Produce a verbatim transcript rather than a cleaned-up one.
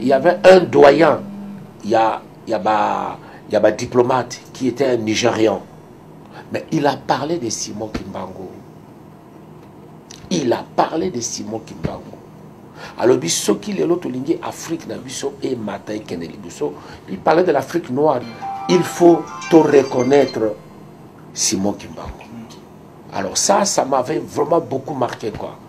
il y avait un doyen, il y a, il y a, bah, il y a bah, diplomate qui était un Nigérian. Mais il a parlé de Simon Kimbangu. Il a parlé de Simon Kimbangu. Alors, Bissoki, l'autre ligne Afrique, et Matai Kenelibuso, il parlait de l'Afrique noire. Il faut te reconnaître Simon Kimbangu. Alors ça, ça m'avait vraiment beaucoup marqué, quoi.